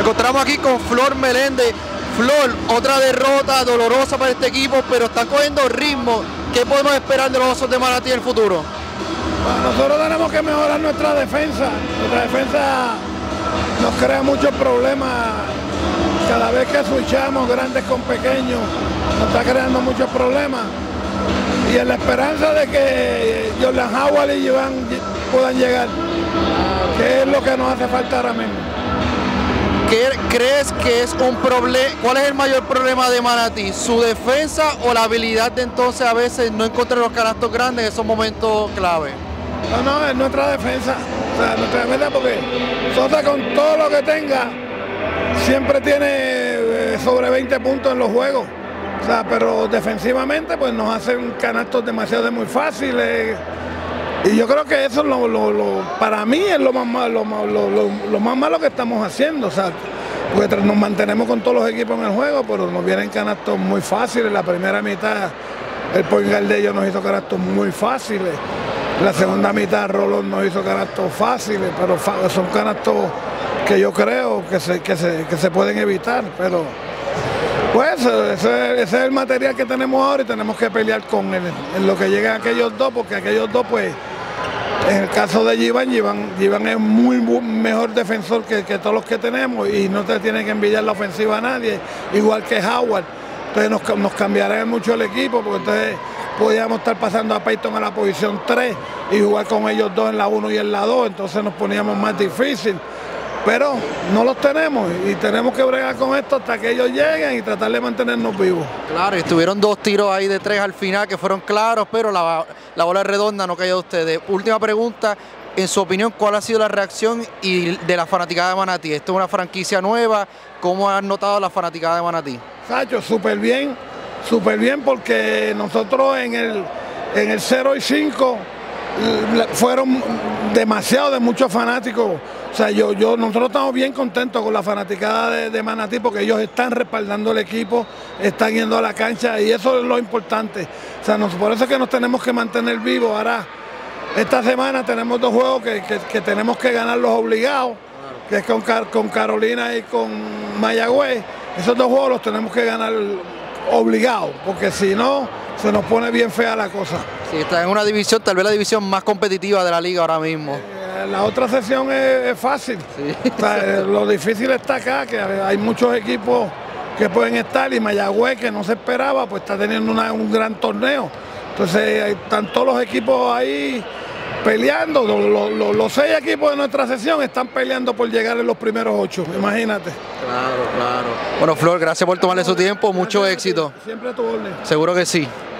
encontramos aquí con Flor Meléndez. Flor, otra derrota dolorosa para este equipo, pero está cogiendo ritmo. ¿Qué podemos esperar de los Osos de Manatí en el futuro? Bueno, nosotros tenemos que mejorar nuestra defensa. Nuestra defensa nos crea muchos problemas. Cada vez que switchamos grandes con pequeños, nos está creando muchos problemas. Y en la esperanza de que Jordan Howard y Iván puedan llegar, que es lo que nos hace falta ahora mismo. ¿Qué crees que es un problema? ¿Cuál es el mayor problema de Manatí? ¿Su defensa o la habilidad de entonces a veces no encontrar los canastos grandes en esos momentos clave? No, es nuestra defensa. O sea, nuestra defensa, porque Sosa, con todo lo que tenga, siempre tiene sobre 20 puntos en los juegos. O sea, pero defensivamente pues nos hacen canastos demasiado muy fáciles. Y yo creo que eso es para mí es lo más malo que estamos haciendo. O sea, porque nos mantenemos con todos los equipos en el juego, pero nos vienen canastos muy fáciles. La primera mitad el point guard de ellos nos hizo canastos muy fáciles. La segunda mitad Rolón nos hizo canastos fáciles, pero son canastos que yo creo que se pueden evitar. Pero pues ese es el material que tenemos ahora y tenemos que pelear con él en lo que llegan aquellos dos, porque aquellos dos pues, en el caso de Givan es muy mejor defensor que todos los que tenemos y no te tiene que envidiar la ofensiva a nadie, igual que Howard. Entonces nos cambiará mucho el equipo, porque entonces podíamos estar pasando a Peyton a la posición 3 y jugar con ellos dos en la 1 y en la 2, entonces nos poníamos más difícil. Pero no los tenemos y tenemos que bregar con esto hasta que ellos lleguen y tratar de mantenernos vivos. Claro, y estuvieron 2 tiros ahí de 3 al final que fueron claros, pero la bola redonda no cayó de ustedes. Última pregunta, en su opinión, ¿cuál ha sido la reacción de la fanaticada de Manatí? Esto es una franquicia nueva, ¿cómo han notado la fanaticada de Manatí? Sacho, súper bien porque nosotros en el 0 y 5 fueron demasiado de muchos fanáticos. O sea, nosotros estamos bien contentos con la fanaticada de Manatí porque ellos están respaldando el equipo, están yendo a la cancha y eso es lo importante. O sea, por eso es que nos tenemos que mantener vivos. Ahora, esta semana tenemos 2 juegos que tenemos que ganar los obligados, que es con Carolina y con Mayagüez. Esos 2 juegos los tenemos que ganar obligados, porque si no, se nos pone bien fea la cosa. Sí, está en una división, tal vez la división más competitiva de la liga ahora mismo. La otra sesión es fácil. Sí. O sea, lo difícil está acá, que hay muchos equipos que pueden estar y Mayagüez, que no se esperaba, pues está teniendo un gran torneo. Entonces están todos los equipos ahí peleando. Los 6 equipos de nuestra sesión están peleando por llegar en los primeros 8, imagínate. Claro. Bueno, Flor, gracias por tomarle su tiempo, mucho éxito. Siempre a tu orden. Seguro que sí.